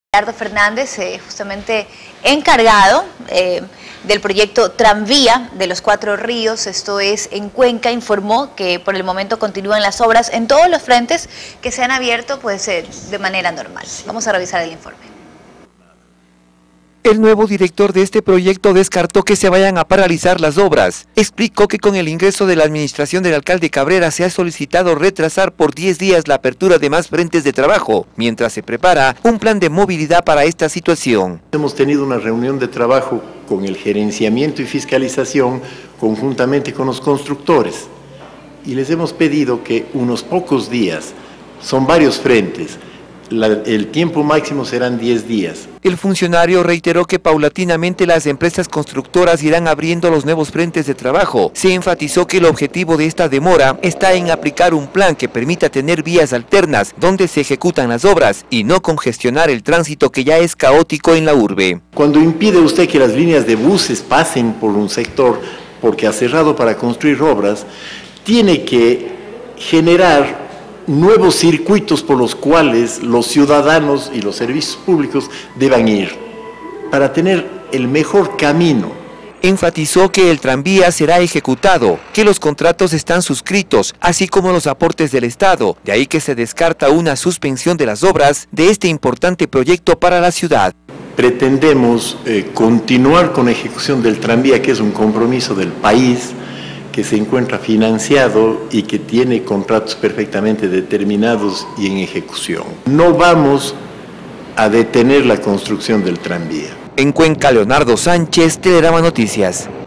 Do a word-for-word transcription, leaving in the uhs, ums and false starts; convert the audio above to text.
Gerardo Fernández, eh, justamente encargado eh, del proyecto Tranvía de los Cuatro Ríos, esto es en Cuenca, informó que por el momento continúan las obras en todos los frentes que se han abierto pues, eh, de manera normal. Vamos a revisar el informe. El nuevo director de este proyecto descartó que se vayan a paralizar las obras. Explicó que con el ingreso de la administración del alcalde Cabrera se ha solicitado retrasar por diez días la apertura de más frentes de trabajo, mientras se prepara un plan de movilidad para esta situación. Hemos tenido una reunión de trabajo con el gerenciamiento y fiscalización conjuntamente con los constructores y les hemos pedido que unos pocos días, son varios frentes, La, el tiempo máximo serán diez días. El funcionario reiteró que paulatinamente las empresas constructoras irán abriendo los nuevos frentes de trabajo. Se enfatizó que el objetivo de esta demora está en aplicar un plan que permita tener vías alternas donde se ejecutan las obras y no congestionar el tránsito que ya es caótico en la urbe. Cuando impide usted que las líneas de buses pasen por un sector porque ha cerrado para construir obras, tiene que generar nuevos circuitos por los cuales los ciudadanos y los servicios públicos deban ir, para tener el mejor camino. Enfatizó que el tranvía será ejecutado, que los contratos están suscritos, así como los aportes del Estado, de ahí que se descarta una suspensión de las obras de este importante proyecto para la ciudad. Pretendemos eh, continuar con la ejecución del tranvía, que es un compromiso del país, que se encuentra financiado y que tiene contratos perfectamente determinados y en ejecución. No vamos a detener la construcción del tranvía. En Cuenca, Leonardo Sánchez, Telerama Noticias.